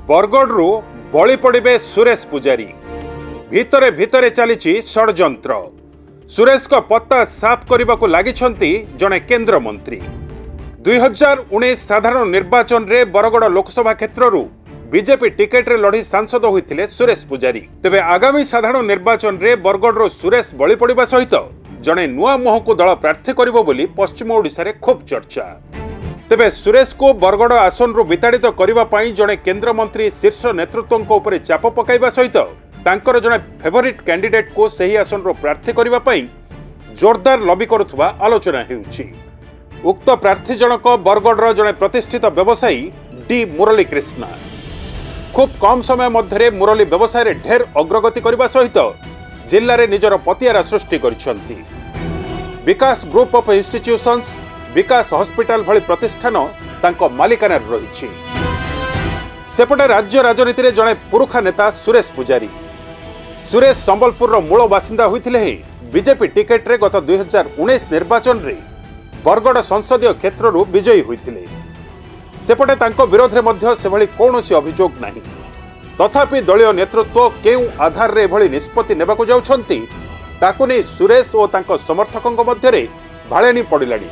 बरगढ़ बलि पड़े सुरेश पुजारी भितरे भितरे चली षड्यंत्र। सुरेश को पत्ता साफ करने को लगी जड़े केंद्र मंत्री। 2019 साधारण निर्वाचन रे बरगढ़ लोकसभा क्षेत्र बीजेपी टिकेट रे लड़ी सांसद होते सुरेश पुजारी। तेबे आगामी साधारण निर्वाचन रे बरगढ़ सुरेश बलि पड़ा सहित जड़े नुआ मुह को दल प्रार्थी करिबो बोली पश्चिम ओडिशा रे खूब चर्चा। तेबे सुरेश को बरगढ़ आसन रु विताड़ित करने जड़े केंद्र मंत्री शीर्ष नेतृत्व उपर चाप पकाइबा सहित तांकर जड़े फेवरेट कैंडिडेट को सही आसन रु प्रार्थी करने जोरदार लबी करुवा आलोचना हेउछि। उक्त प्रार्थी जनक बरगढ़ जड़े प्रतिष्ठित व्यवसायी डी मुरली कृष्णा। खूब कम समय मध्य मुरली व्यवसाय ढेर अग्रगति करने सहित जिले में निजर पतियारा सृष्टि करिसेंति। Vikas group of institutions Vikas hospital भली प्रतिष्ठान तांको मालिकाना रही। सेपटे राज्य राजनीति रे जड़े पुरुखा नेता सुरेश पुजारी। सुरेश संबलपुर मूल बासिंदा होइथिले हे बीजेपी टिकेट रे गत 2019 निर्वाचन रे बरगढ़ संसदीय क्षेत्र रु विजयी होइथिले। सेपटे तांको विरोध रे मध्य सेभली कोनोसी अभियोग नाही। तथापि दलीय नेतृत्व केउ आधार रे एभली निष्पत्ति नेबाकू जाउछंती ताकू नै सुरेश ओ तांको समर्थकंक मध्य रे भाळेनी पडिलानी।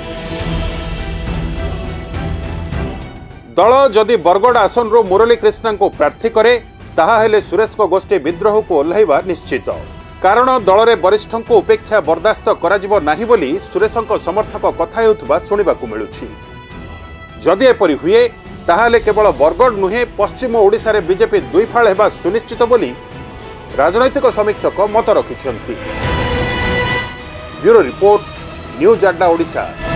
दल जदि बरगढ़ आसन रु मुरली कृष्णा को प्रार्थी करे ताहा हेले सुरेश को गोष्ठी विद्रोह को ओह्लाइबा निश्चित। कारण दल रे वरिष्ठ को उपेक्षा बर्दास्त कराजिबो नाही बोली सुरेशंक समर्थक कथा हेउथबा सुनिबाकू मिलुछि। जदि एपरि हुए ताहाले केवल बरगढ़ नुहे पश्चिम ओडिशा रे बीजेपी दुई फाळ हेबा सुनिश्चित बोली राजनैतिक समीक्षक मत रखिछन्ति। ब्यूरो रिपोर्ट, न्यूज अड्डा ओडिशा।